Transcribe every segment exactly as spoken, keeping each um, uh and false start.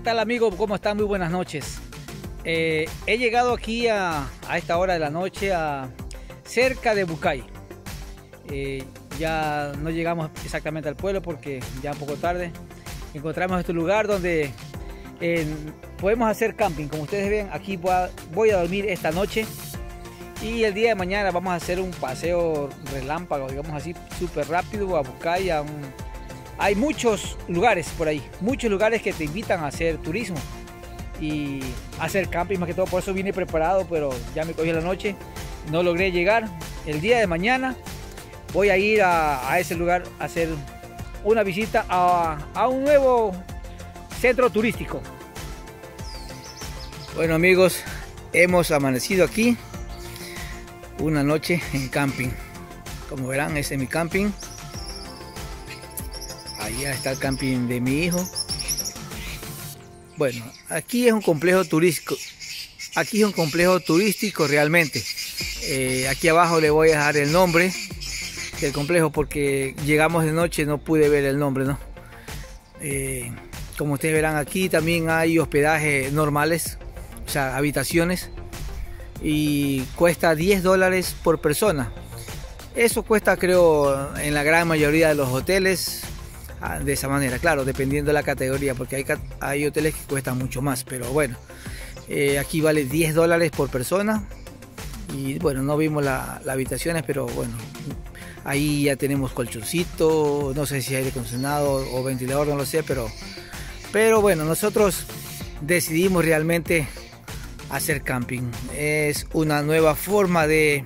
tal, amigo? ¿Cómo están? Muy buenas noches. Eh, he llegado aquí a, a esta hora de la noche a cerca de Bucay. Eh, ya no llegamos exactamente al pueblo porque ya un poco tarde. Encontramos este lugar donde eh, podemos hacer camping. Como ustedes ven, aquí voy a, voy a dormir esta noche. Y el día de mañana vamos a hacer un paseo relámpago, digamos así, súper rápido a Bucay. A un... Hay muchos lugares por ahí, muchos lugares que te invitan a hacer turismo y hacer camping, más que todo. Por eso vine preparado, pero ya me cogí la noche, no logré llegar. El día de mañana voy a ir a, a ese lugar a hacer una visita a, a un nuevo centro turístico. Bueno, amigos, hemos amanecido aquí una noche en camping. Como verán, este es mi camping. Allá está el camping de mi hijo. Bueno, aquí es un complejo turístico. Aquí es un complejo turístico realmente. Eh, aquí abajo le voy a dejar el nombre del complejo porque llegamos de noche, no pude ver el nombre, ¿no? Eh, como ustedes verán, aquí también hay hospedaje normales, o sea, habitaciones, y cuesta diez dólares por persona. Eso cuesta, creo, en la gran mayoría de los hoteles de esa manera, claro, dependiendo de la categoría, porque hay, hay hoteles que cuestan mucho más, pero bueno, eh, aquí vale diez dólares por persona. Y bueno, no vimos las la habitaciones, pero bueno, ahí ya tenemos colchoncito, no sé si aire acondicionado o ventilador, no lo sé, pero, pero bueno, nosotros decidimos realmente hacer camping. Es una nueva forma de,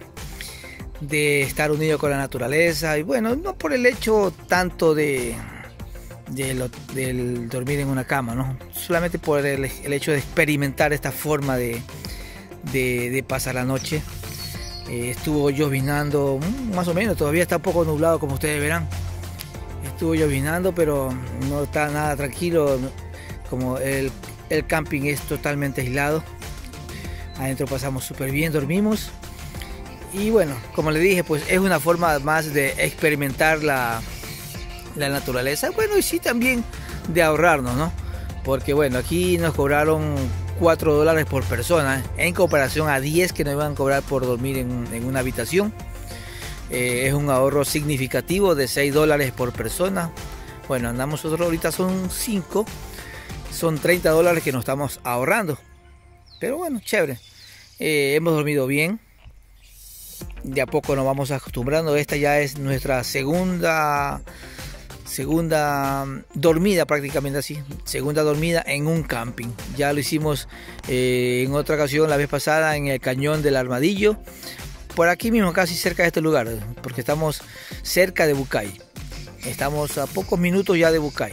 de estar unido con la naturaleza, y bueno, no por el hecho tanto de del, del dormir en una cama, ¿no? Solamente por el, el hecho de experimentar esta forma de, de, de pasar la noche. Eh, estuvo llovinando, más o menos, todavía está un poco nublado, como ustedes verán. Estuvo llovinando, pero no está nada tranquilo, como el, el camping es totalmente aislado. Adentro pasamos súper bien, dormimos. Y bueno, como les dije, pues es una forma más de experimentar la, la naturaleza. Bueno, y sí también de ahorrarnos, ¿no? Porque bueno, aquí nos cobraron cuatro dólares por persona, en comparación a diez que nos iban a cobrar por dormir en, en una habitación. Eh, es un ahorro significativo de seis dólares por persona. Bueno, andamos nosotros ahorita son cinco, son treinta dólares que nos estamos ahorrando. Pero bueno, chévere. Eh, hemos dormido bien. De a poco nos vamos acostumbrando. Esta ya es nuestra segunda segunda dormida, prácticamente así. Segunda dormida en un camping. Ya lo hicimos eh, en otra ocasión la vez pasada en el Cañón del Armadillo. Por aquí mismo, casi cerca de este lugar. Porque estamos cerca de Bucay. Estamos a pocos minutos ya de Bucay.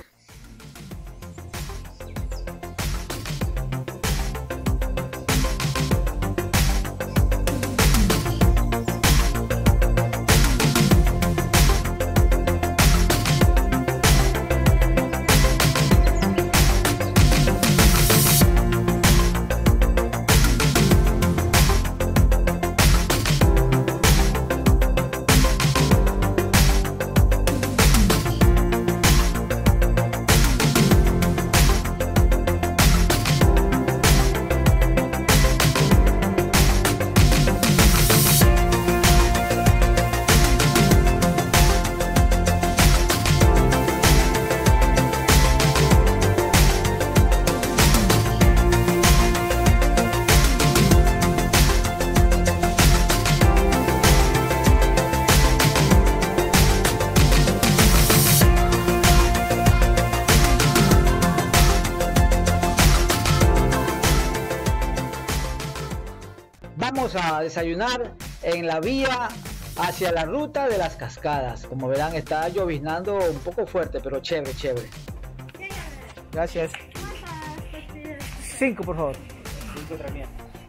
Vamos a desayunar en la vía hacia la ruta de las cascadas. Como verán, está lloviznando un poco fuerte, pero chévere, chévere. Gracias. Cinco, por favor. Cinco también.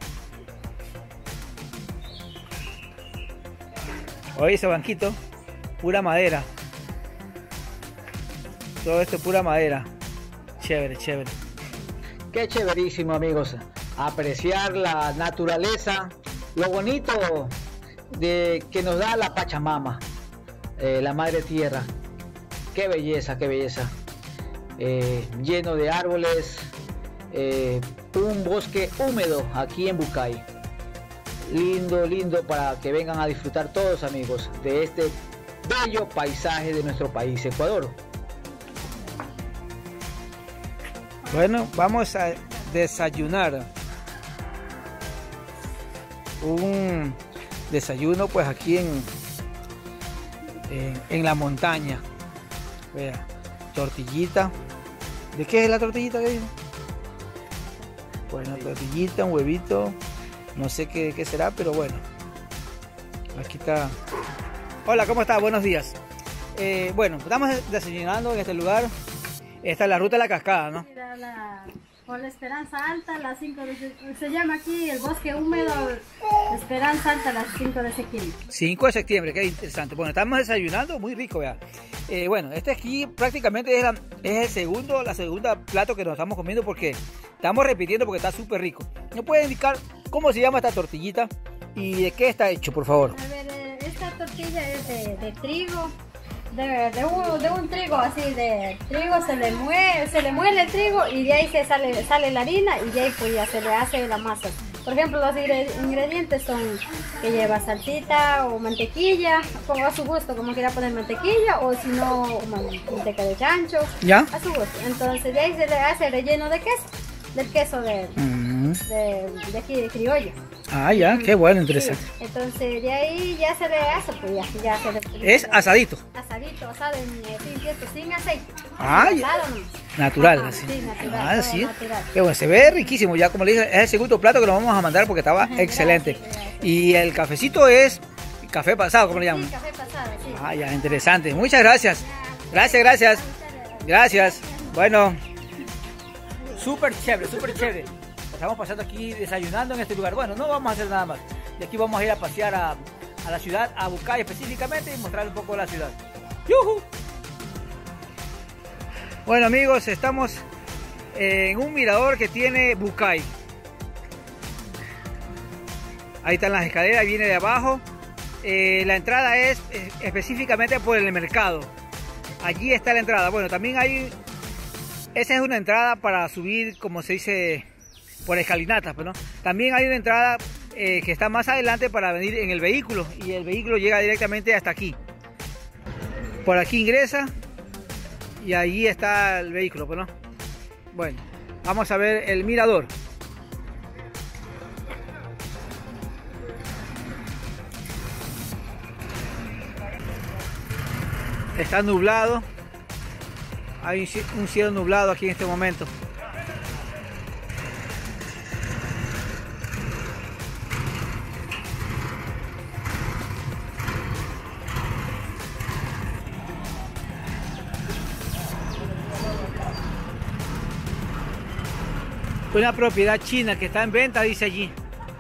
Oye, ese banquito, pura madera. Todo esto es pura madera. Chévere, chévere. Qué chéverísimo, amigos. Apreciar la naturaleza, lo bonito de que nos da la Pachamama, eh, la madre tierra. Qué belleza, qué belleza. eh, lleno de árboles, eh, un bosque húmedo aquí en Bucay. Lindo, lindo para que vengan a disfrutar todos, amigos, de este bello paisaje de nuestro país, Ecuador. Bueno, vamos a desayunar. Un desayuno pues aquí en, en, en la montaña. Vea, tortillita. ¿De qué es la tortillita que dice? Bueno, tortillita, un huevito. No sé qué, qué será, pero bueno. Aquí está. Hola, ¿cómo está? Buenos días. Eh, bueno, estamos desayunando en este lugar. Esta es la ruta de la cascada, ¿no? La, por la Esperanza Alta, las cinco de, se llama aquí el bosque húmedo Esperanza Alta, las cinco de septiembre. cinco de septiembre, qué interesante. Bueno, estamos desayunando, muy rico, vea. Eh, bueno, este aquí prácticamente es, la, es el segundo, la segunda plato que nos estamos comiendo porque estamos repitiendo porque está súper rico. ¿Me puede indicar cómo se llama esta tortillita y de qué está hecho, por favor? A ver, esta tortilla es de, de trigo. De, de, un, de un trigo así, de trigo se le muele, se le muele el trigo y de ahí se sale, sale la harina y de ahí pues ya se le hace la masa. Por ejemplo, los ingredientes son que lleva salsita o mantequilla, como a su gusto, como quiera poner mantequilla o si no manteca de chancho, ¿ya? A su gusto. Entonces de ahí se le hace el relleno de queso, del queso de, mm. de, de aquí de criollo. Ah, ya, qué bueno, interesante. Sí. Entonces de ahí ya se le hace, pues ya, ya se le... Es asadito. Asadito, asado en, sin, sin aceite. Ah, ya. Asado, ¿no? Natural, Ajá, así. Sí, natural. Ah, sí. Natural. Qué bueno, se ve riquísimo. Ya como le dije, es el segundo plato que nos vamos a mandar porque estaba Ajá, excelente. Gracias, gracias. Y el cafecito es café pasado, ¿cómo le llaman? Sí, café pasado, sí. Ah, ya, interesante. Muchas gracias. Gracias, gracias. Gracias. Bueno, súper chévere, súper chévere. Estamos pasando aquí desayunando en este lugar. Bueno, no vamos a hacer nada más. De aquí vamos a ir a pasear a, a la ciudad, a Bucay específicamente y mostrar un poco la ciudad. ¡Yuhu! Bueno, amigos, estamos en un mirador que tiene Bucay. Ahí están las escaleras, viene de abajo. Eh, la entrada es eh, específicamente por el mercado. Allí está la entrada. Bueno, también hay... Esa es una entrada para subir, como se dice, por escalinatas, ¿no? También hay una entrada eh, que está más adelante para venir en el vehículo. Y el vehículo llega directamente hasta aquí. Por aquí ingresa. Y allí está el vehículo, ¿no? Bueno, vamos a ver el mirador. Está nublado. Hay un cielo nublado aquí en este momento. Una propiedad china que está en venta, dice allí.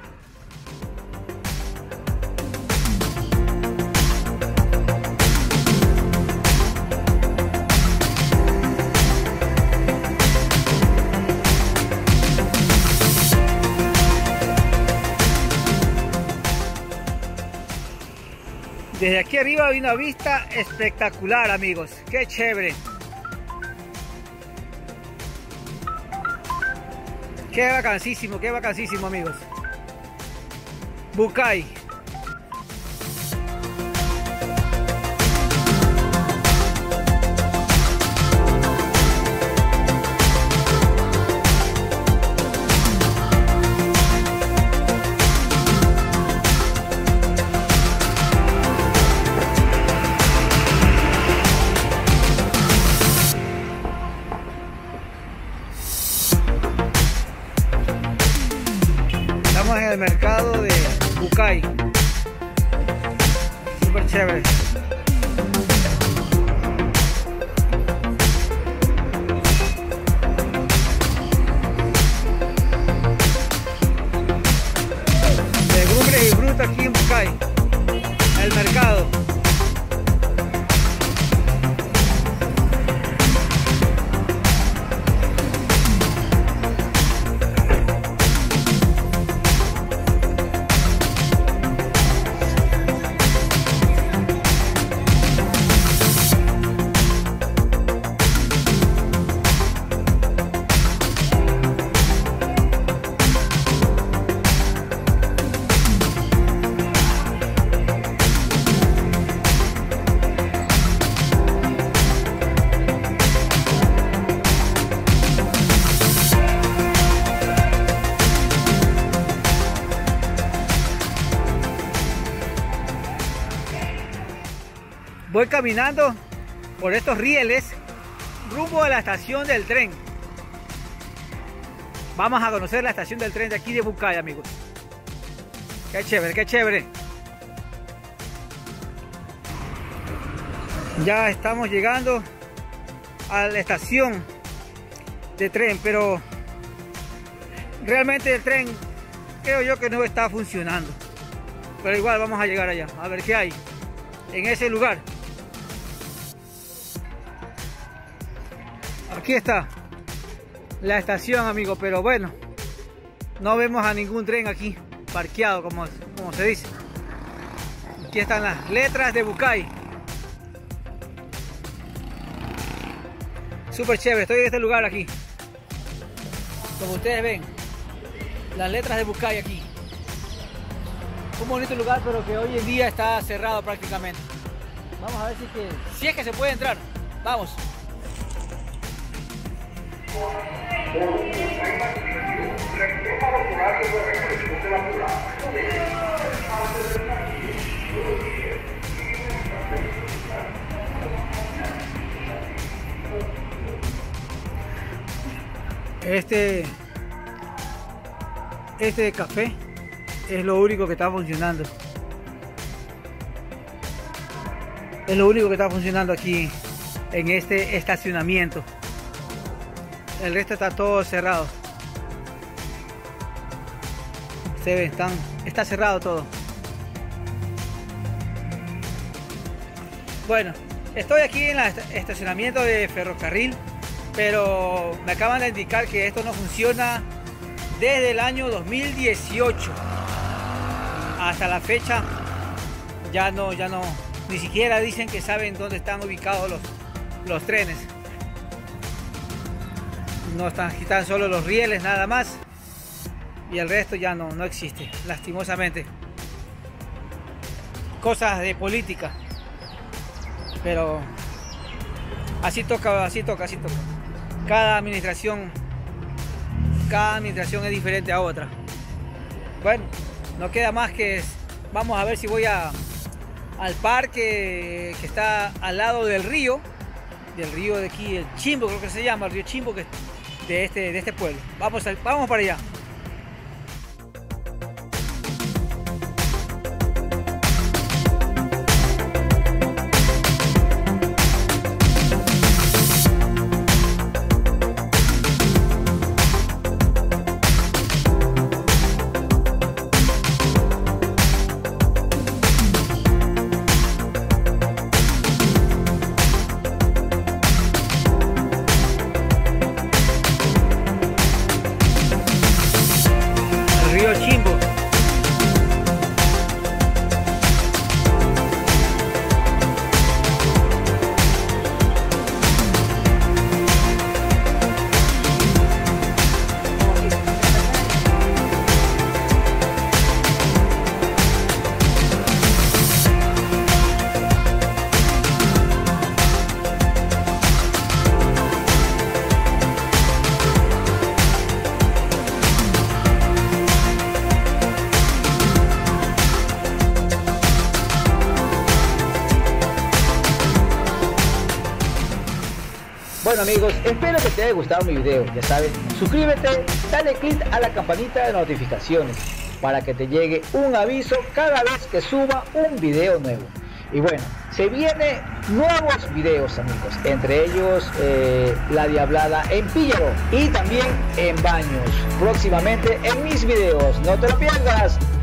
Desde aquí arriba hay una vista espectacular, amigos. Qué chévere. Qué vacancísimo, qué vacancísimo, amigos. Bucay. En el mercado de Bucay, súper chévere. Legumbres y frutas aquí en Bucay, el mercado. Voy caminando por estos rieles rumbo a la estación del tren. Vamos a conocer la estación del tren de aquí de Bucay, amigos. Qué chévere, qué chévere. Ya estamos llegando a la estación de tren, pero realmente el tren creo yo que no está funcionando. Pero igual vamos a llegar allá, a ver qué hay en ese lugar. Aquí está la estación, amigos, pero bueno, no vemos a ningún tren aquí parqueado, como, como se dice. Aquí están las letras de Bucay. Súper chévere, estoy en este lugar aquí. Como ustedes ven, las letras de Bucay aquí. Un bonito lugar, pero que hoy en día está cerrado prácticamente. Vamos a ver si, que, si es que se puede entrar. Vamos. Este, este café es lo único que está funcionando. Es lo único que está funcionando aquí en este estacionamiento. El resto está todo cerrado. Se ve, están, está cerrado todo. Bueno, estoy aquí en el estacionamiento de ferrocarril, pero me acaban de indicar que esto no funciona desde el año dos mil dieciocho. Hasta la fecha ya no, ya no, ni siquiera dicen que saben dónde están ubicados los, los trenes. No están, están solo los rieles nada más, y el resto ya no, no existe, lastimosamente. Cosas de política, pero así toca, así toca, así toca. Cada administración, cada administración es diferente a otra. Bueno, no queda más que vamos a ver si voy a al parque que está al lado del río, del río de aquí, el Chimbo creo que se llama, el río Chimbo, que de este, de este pueblo. Vamos, a, vamos para allá. Río Chimbo. Bueno amigos, espero que te haya gustado mi video. Ya sabes, suscríbete, dale click a la campanita de notificaciones para que te llegue un aviso cada vez que suba un video nuevo. Y bueno, se vienen nuevos videos amigos, entre ellos eh, la diablada en Píllaro y también en Baños, próximamente en mis videos. No te lo pierdas.